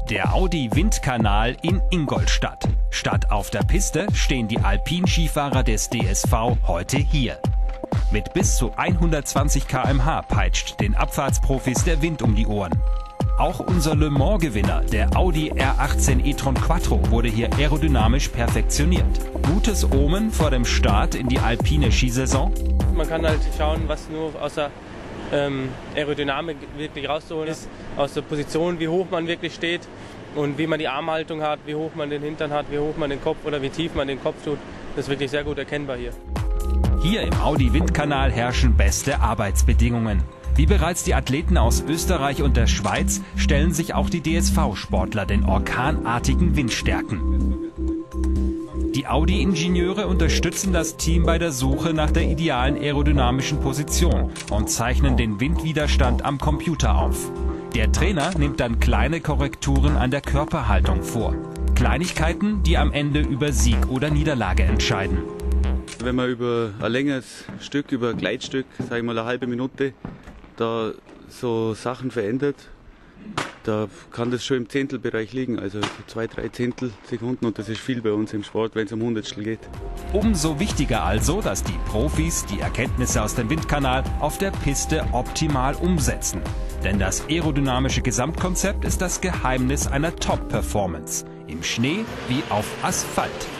Der Audi Windkanal in Ingolstadt. Statt auf der Piste stehen die Alpinskifahrer des DSV heute hier. Mit bis zu 120 km/h peitscht den Abfahrtsprofis der Wind um die Ohren. Auch unser Le Mans-Gewinner, der Audi R18 e-tron Quattro, wurde hier aerodynamisch perfektioniert. Gutes Omen vor dem Start in die alpine Skisaison? Man kann halt schauen, was nur aus der Aerodynamik wirklich rauszuholen ist, aus der Position, wie hoch man wirklich steht und wie man die Armhaltung hat, wie hoch man den Hintern hat, wie hoch man den Kopf oder wie tief man den Kopf tut. Das ist wirklich sehr gut erkennbar hier. Hier im Audi Windkanal herrschen beste Arbeitsbedingungen. Wie bereits die Athleten aus Österreich und der Schweiz stellen sich auch die DSV-Sportler den orkanartigen Windstärken. Die Audi-Ingenieure unterstützen das Team bei der Suche nach der idealen aerodynamischen Position und zeichnen den Windwiderstand am Computer auf. Der Trainer nimmt dann kleine Korrekturen an der Körperhaltung vor. Kleinigkeiten, die am Ende über Sieg oder Niederlage entscheiden. Wenn man über ein längeres Stück, über ein Gleitstück, sage ich mal eine halbe Minute, da so Sachen verändert, da kann das schon im Zehntelbereich liegen, also 2-3 Zehntelsekunden, und das ist viel bei uns im Sport, wenn es um Hundertstel geht. Umso wichtiger also, dass die Profis die Erkenntnisse aus dem Windkanal auf der Piste optimal umsetzen. Denn das aerodynamische Gesamtkonzept ist das Geheimnis einer Top-Performance. Im Schnee wie auf Asphalt.